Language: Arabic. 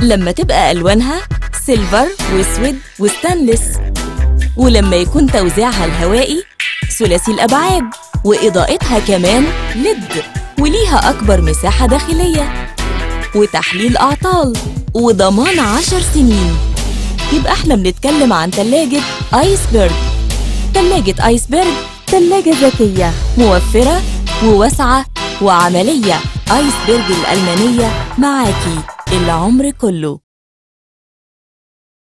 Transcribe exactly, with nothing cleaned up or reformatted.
لما تبقى ألوانها سيلفر واسود وستانلس، ولما يكون توزيعها الهوائي ثلاثي الأبعاد، وإضاءتها كمان ليد، وليها أكبر مساحة داخلية، وتحليل أعطال، وضمان عشر سنين. يبقى احنا بنتكلم عن تلاجة آيسبرج. تلاجة آيسبرج تلاجة ذكية موفرة وواسعة وعملية. آيسبرج الألمانية معاكي العمر كله.